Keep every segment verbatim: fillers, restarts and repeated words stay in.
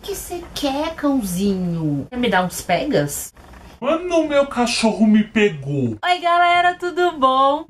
O que você quer, cãozinho? Quer me dar uns pegas? Mano, meu cachorro me pegou. Oi, galera, tudo bom?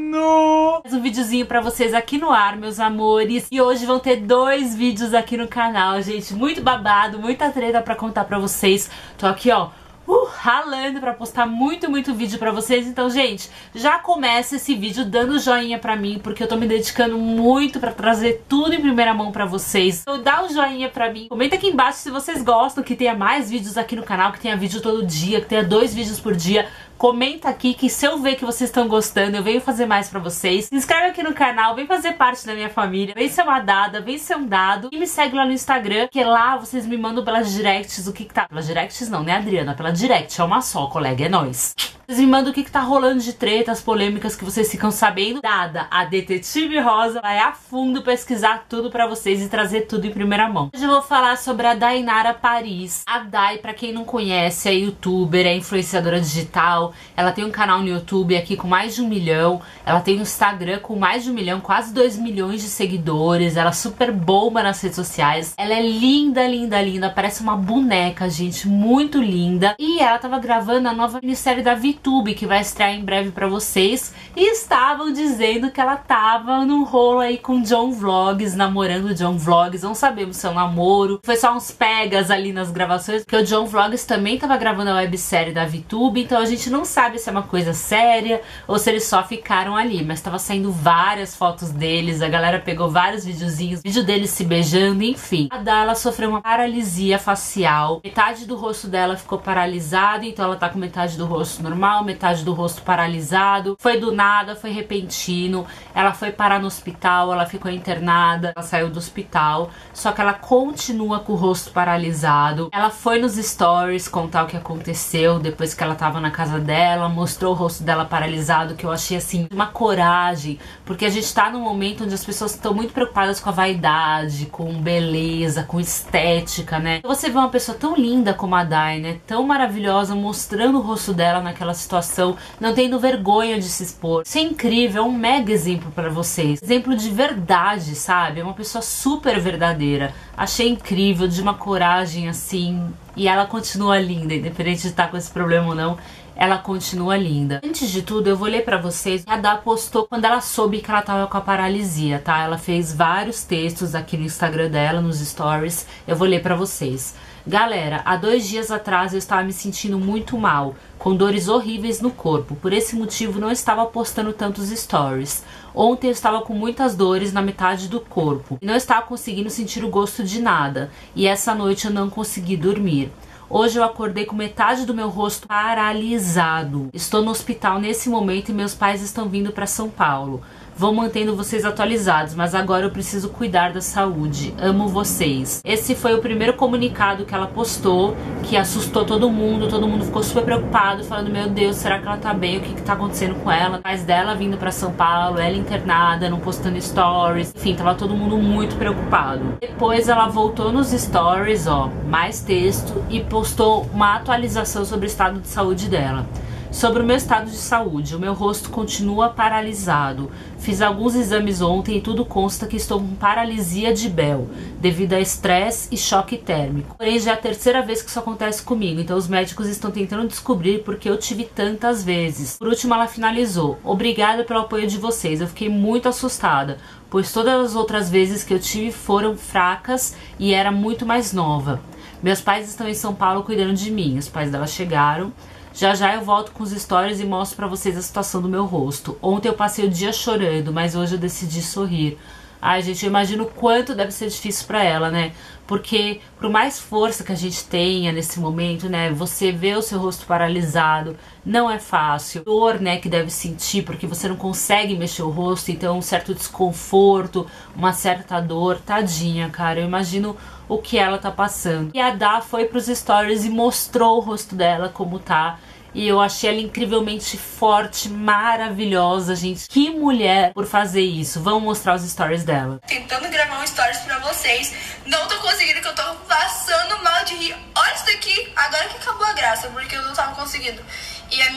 Mano! Mais um videozinho pra vocês aqui no ar, meus amores. E hoje vão ter dois vídeos aqui no canal, gente. Muito babado, muita treta pra contar pra vocês. Tô aqui, ó, uh, ralando pra postar muito, muito vídeo pra vocês. Então, gente, já começa esse vídeo dando joinha pra mim, porque eu tô me dedicando muito pra trazer tudo em primeira mão pra vocês. Então dá um joinha pra mim. Comenta aqui embaixo se vocês gostam que tenha mais vídeos aqui no canal, que tenha vídeo todo dia, que tenha dois vídeos por dia. Comenta aqui que se eu ver que vocês estão gostando, eu venho fazer mais pra vocês. Se inscreve aqui no canal, vem fazer parte da minha família. Vem ser uma dada, vem ser um dado. E me segue lá no Instagram, que lá vocês me mandam pelas directs o que que tá... Pelas directs não, né, Adriana? Pela direct, é uma só, colega, é nóis. Vocês me mandam o que que tá rolando de treta, as polêmicas que vocês ficam sabendo. Dada, a Detetive Rosa vai a fundo pesquisar tudo pra vocês e trazer tudo em primeira mão. Hoje eu vou falar sobre a Dainara Paris. A Dai, pra quem não conhece, é youtuber, é influenciadora digital. Ela tem um canal no YouTube aqui com mais de um milhão. Ela tem um Instagram com mais de um milhão, quase dois milhões de seguidores. Ela é super bomba nas redes sociais. Ela é linda, linda, linda. Parece uma boneca, gente, muito linda. E ela tava gravando a nova minissérie da VTube, que vai estrear em breve pra vocês. E estavam dizendo que ela tava num rolo aí com John Vlogs, namorando o John Vlogs. Não sabemos se é um namoro, foi só uns pegas ali nas gravações, porque o John Vlogs também tava gravando a websérie da VTube, então a gente não sabe se é uma coisa séria ou se eles só ficaram ali, mas tava saindo várias fotos deles, a galera pegou vários videozinhos, vídeo deles se beijando, enfim. A Dai, ela sofreu uma paralisia facial, metade do rosto dela ficou paralisado, então ela tá com metade do rosto normal, metade do rosto paralisado. Foi do nada, foi repentino, ela foi parar no hospital, ela ficou internada, ela saiu do hospital, só que ela continua com o rosto paralisado. Ela foi nos stories contar o que aconteceu depois que ela tava na casa dela, mostrou o rosto dela paralisado, que eu achei assim uma coragem, porque a gente tá num momento onde as pessoas estão muito preocupadas com a vaidade, com beleza, com estética, né? Você vê uma pessoa tão linda como a Dai, né, tão maravilhosa, mostrando o rosto dela naquela situação, não tendo vergonha de se expor. Isso é incrível, é um mega exemplo pra vocês, exemplo de verdade, sabe? É uma pessoa super verdadeira. Achei incrível, de uma coragem assim, e ela continua linda, independente de estar com esse problema ou não. Ela continua linda. Antes de tudo, eu vou ler pra vocês. A Dai postou quando ela soube que ela tava com a paralisia, tá? Ela fez vários textos aqui no Instagram dela, nos stories. Eu vou ler pra vocês. Galera, há dois dias atrás eu estava me sentindo muito mal, com dores horríveis no corpo. Por esse motivo não estava postando tantos stories. Ontem eu estava com muitas dores na metade do corpo e não estava conseguindo sentir o gosto de nada. E essa noite eu não consegui dormir. Hoje eu acordei com metade do meu rosto paralisado. Estou no hospital nesse momento e meus pais estão vindo para São Paulo. Vou mantendo vocês atualizados, mas agora eu preciso cuidar da saúde. Amo vocês. Esse foi o primeiro comunicado que ela postou, que assustou todo mundo. Todo mundo ficou super preocupado, falando, meu Deus, será que ela tá bem? O que que tá acontecendo com ela? Os pais dela vindo pra São Paulo, ela internada, não postando stories. Enfim, tava todo mundo muito preocupado. Depois ela voltou nos stories, ó, mais texto, e postou uma atualização sobre o estado de saúde dela. Sobre o meu estado de saúde, o meu rosto continua paralisado. Fiz alguns exames ontem e tudo consta que estou com paralisia de Bell, devido a estresse e choque térmico. Porém, já é a terceira vez que isso acontece comigo, então os médicos estão tentando descobrir por que eu tive tantas vezes. Por último, ela finalizou. Obrigada pelo apoio de vocês, eu fiquei muito assustada, pois todas as outras vezes que eu tive foram fracas e era muito mais nova. Meus pais estão em São Paulo cuidando de mim, os pais dela chegaram. Já já eu volto com os stories e mostro pra vocês a situação do meu rosto. Ontem eu passei o dia chorando, mas hoje eu decidi sorrir. Ai, gente, eu imagino o quanto deve ser difícil pra ela, né? Porque por mais força que a gente tenha nesse momento, né? Você vê o seu rosto paralisado, não é fácil. Dor, né, que deve sentir, porque você não consegue mexer o rosto, então um certo desconforto, uma certa dor. Tadinha, cara, eu imagino o que ela tá passando. E a Dai foi pros stories e mostrou o rosto dela como tá. E eu achei ela incrivelmente forte, maravilhosa, gente. Que mulher por fazer isso. Vamos mostrar os stories dela. Tentando gravar um stories pra vocês. Não tô conseguindo, que eu tô passando mal de rir. Olha isso daqui. Agora que acabou a graça, porque eu não tava conseguindo. E a minha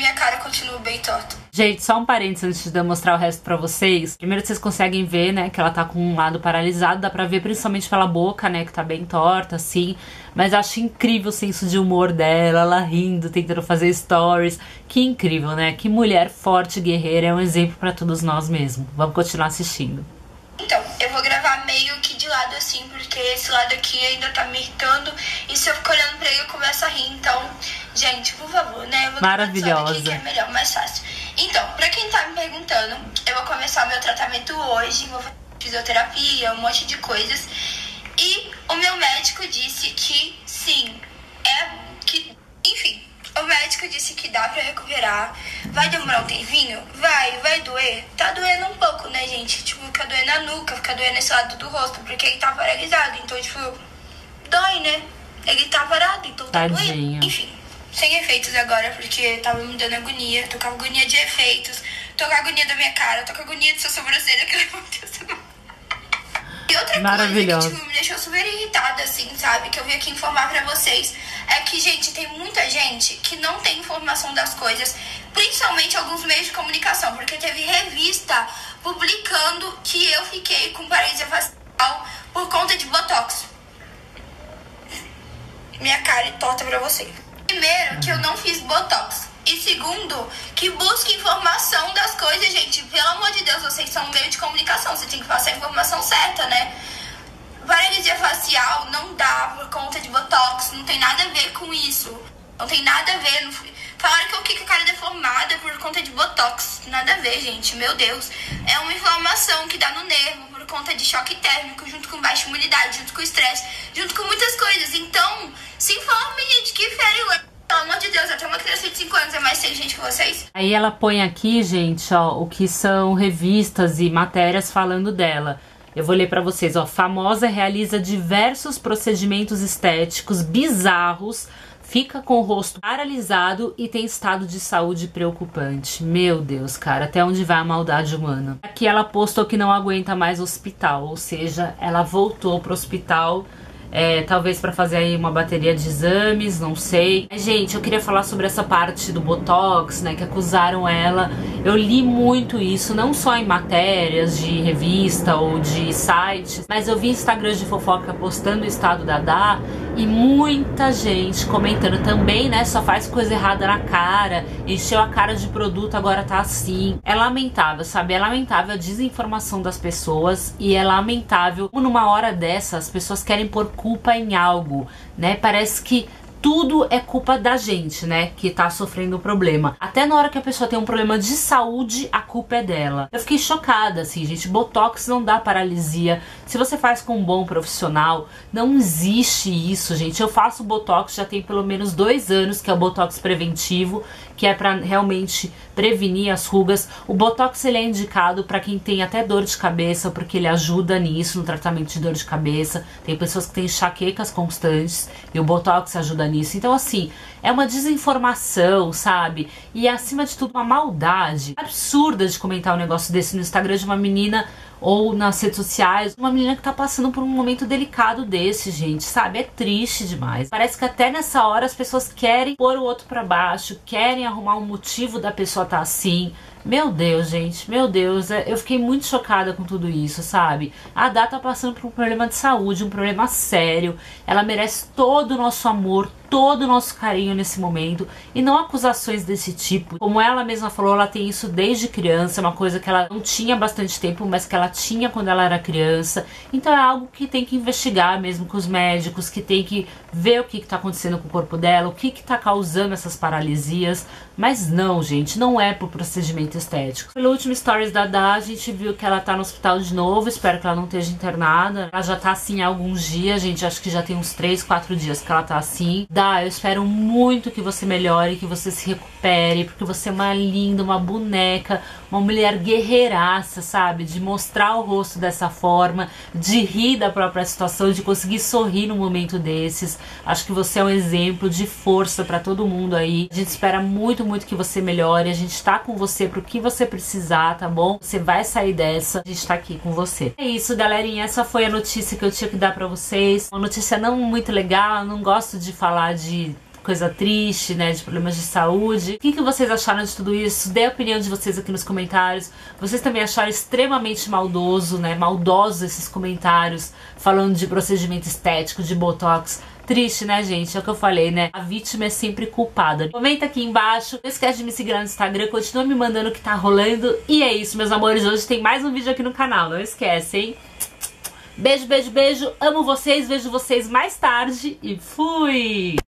minha cara continua bem torta. Gente, só um parênteses antes de eu mostrar o resto pra vocês. Primeiro vocês conseguem ver, né, que ela tá com um lado paralisado. Dá pra ver principalmente pela boca, né, que tá bem torta, assim. Mas eu acho incrível o senso de humor dela, ela rindo, tentando fazer stories. Que incrível, né? Que mulher forte, guerreira, é um exemplo pra todos nós mesmo. Vamos continuar assistindo. Então, eu vou gravar meio que de lado assim, porque esse lado aqui ainda tá me irritando. E se eu ficar olhando pra ele, eu começo a rir. Então, gente, por favor, né? Eu vou maravilhosa. Aqui, que é melhor, mais fácil. Então, pra quem tá me perguntando, eu vou começar o meu tratamento hoje. Vou fazer fisioterapia, um monte de coisas. E o meu médico disse que sim, é que... Enfim, o médico disse que dá pra recuperar. Vai demorar um tempinho? Vai, vai doer. Tá doendo um pouco, né, gente? Tipo, fica doendo a nuca, fica doendo esse lado do rosto, porque ele tá paralisado. Então, tipo, dói, né? Ele tá parado, então tá Tadinho. doendo. Enfim, sem efeitos agora, porque tava me dando agonia. Tô com agonia de efeitos. Tô com agonia da minha cara. Tô com agonia de sua sobrancelha que levantou. E outra coisa que, tipo, me deixou super irritada, assim, sabe? Que eu vim aqui informar pra vocês. É que, gente, tem muita gente que não tem informação das coisas. Principalmente alguns meios de comunicação. Porque teve revista publicando que eu fiquei com paralisia facial por conta de botox. Minha cara é torta pra vocês. Primeiro, que eu não fiz botox. E segundo, que busque informação das coisas, gente. Pelo amor de Deus, vocês são um meio de comunicação. Você tem que passar a informação certa, né? Paralisia facial não dá por conta de botox. Não tem nada a ver com isso. Não tem nada a ver. Não... Falaram que eu fiquei com a cara deformada por conta de botox. Nada a ver, gente. Meu Deus. É uma inflamação que dá no nervo por conta de choque térmico, junto com baixa imunidade, junto com estresse, junto com muitas coisas. Então, se informe, gente, que fere. Pelo amor de Deus, até uma criança de cinco anos é mais inteligente que vocês. Aí ela põe aqui, gente, ó, o que são revistas e matérias falando dela. Eu vou ler pra vocês, ó. Famosa realiza diversos procedimentos estéticos bizarros, fica com o rosto paralisado e tem estado de saúde preocupante. Meu Deus, cara, até onde vai a maldade humana? Aqui ela postou que não aguenta mais hospital, ou seja, ela voltou pro hospital. É, talvez para fazer aí uma bateria de exames, não sei. Gente, eu queria falar sobre essa parte do Botox, né, que acusaram ela. Eu li muito isso, não só em matérias de revista ou de sites, mas eu vi Instagrams de fofoca postando o estado da Dá e muita gente comentando também, né, só faz coisa errada na cara, encheu a cara de produto, agora tá assim. É lamentável, sabe? É lamentável a desinformação das pessoas e é lamentável como numa hora dessa as pessoas querem pôr culpa em algo, né? Parece que tudo é culpa da gente, né, que tá sofrendo o problema. Até na hora que a pessoa tem um problema de saúde, a culpa é dela. Eu fiquei chocada, assim, gente. Botox não dá paralisia. Se você faz com um bom profissional, não existe isso, gente. Eu faço Botox já tem pelo menos dois anos, que é o Botox preventivo, que é pra realmente prevenir as rugas. O Botox, ele é indicado pra quem tem até dor de cabeça, porque ele ajuda nisso, no tratamento de dor de cabeça. Tem pessoas que têm enxaquecas constantes e o Botox ajuda nisso. Então, assim, é uma desinformação, sabe? E, acima de tudo, uma maldade absurda de comentar um negócio desse no Instagram de uma menina ou nas redes sociais. Uma menina que tá passando por um momento delicado desse, gente, sabe? É triste demais. Parece que até nessa hora as pessoas querem pôr o outro pra baixo, querem arrumar um motivo da pessoa tá assim. Meu Deus, gente, meu Deus, eu fiquei muito chocada com tudo isso, sabe? A Dá tá passando por um problema de saúde, um problema sério. Ela merece todo o nosso amor, todo o nosso carinho nesse momento e não acusações desse tipo. Como ela mesma falou, ela tem isso desde criança, é uma coisa que ela não tinha bastante tempo, mas que ela tinha quando ela era criança. Então é algo que tem que investigar mesmo com os médicos, que tem que ver o que que tá acontecendo com o corpo dela, o que que tá causando essas paralisias. Mas não, gente, não é por procedimento estético. Pelo último stories da Dá, a gente viu que ela tá no hospital de novo, espero que ela não esteja internada. Ela já tá assim há alguns dias, gente, acho que já tem uns três, quatro dias que ela tá assim. Dá, eu espero muito que você melhore, que você se recupere, porque você é uma linda, uma boneca, uma mulher guerreiraça, sabe? De mostrar o rosto dessa forma, de rir da própria situação, de conseguir sorrir num momento desses. Acho que você é um exemplo de força pra todo mundo aí. A gente espera muito, muito que você melhore. A gente tá com você pro que você precisar, tá bom? Você vai sair dessa, a gente tá aqui com você. É isso, galerinha, essa foi a notícia que eu tinha que dar pra vocês. Uma notícia não muito legal, eu não gosto de falar de coisa triste, né, de problemas de saúde. O que, que vocês acharam de tudo isso? Dê a opinião de vocês aqui nos comentários. Vocês também acharam extremamente maldoso, né, maldosos esses comentários falando de procedimento estético, de botox. Triste, né, gente? É o que eu falei, né? A vítima é sempre culpada. Comenta aqui embaixo. Não esquece de me seguir lá no Instagram. Continua me mandando o que tá rolando. E é isso, meus amores. Hoje tem mais um vídeo aqui no canal. Não esquece, hein? Beijo, beijo, beijo. Amo vocês. Vejo vocês mais tarde. E fui!